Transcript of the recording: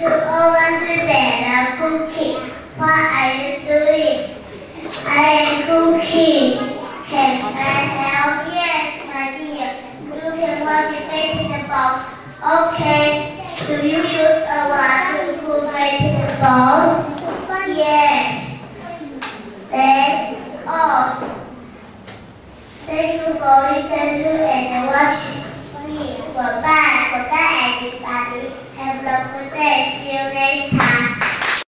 to oven to bake a cookie. What are you doing? I am cooking. Can I help? Yes, my dear. You can wash your face in the bowl. Okay. Do you use a water to put face in the bowl? Yes. That's all. Thank you for listening and watching me. Goodbye. Goodbye, everybody. Have a good day. See you next time.